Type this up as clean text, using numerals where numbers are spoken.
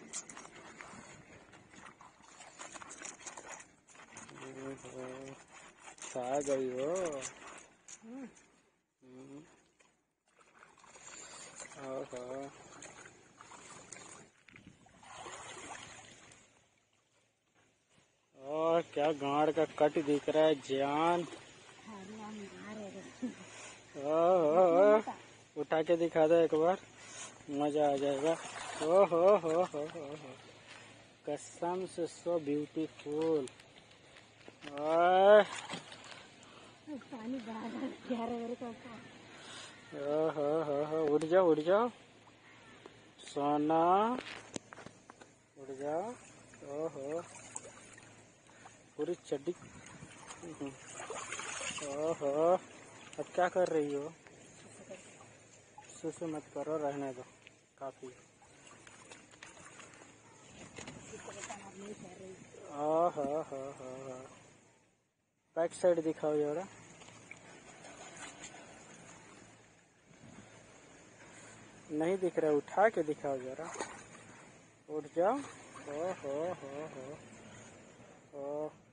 आ गई हो। ओहो, और क्या गाड़ का कट दिख रहा है जान। ओहो, उठा के दिखा दो एक बार, मजा आ जाएगा। हो, कसम से सो ब्यूटीफुल। पानी बहा ओहो, उड़ जाओ सोना, उड़ जाओ। ओहो, पूरी चड्डी। ओहो, अब क्या कर रही हो? सुसु मत करो, रहने दो, काफी। ओहो, बैक साइड दिखाओ जरा। नहीं दिख रहा, उठा के दिखाओ जरा। उठ जाओ। ओहो,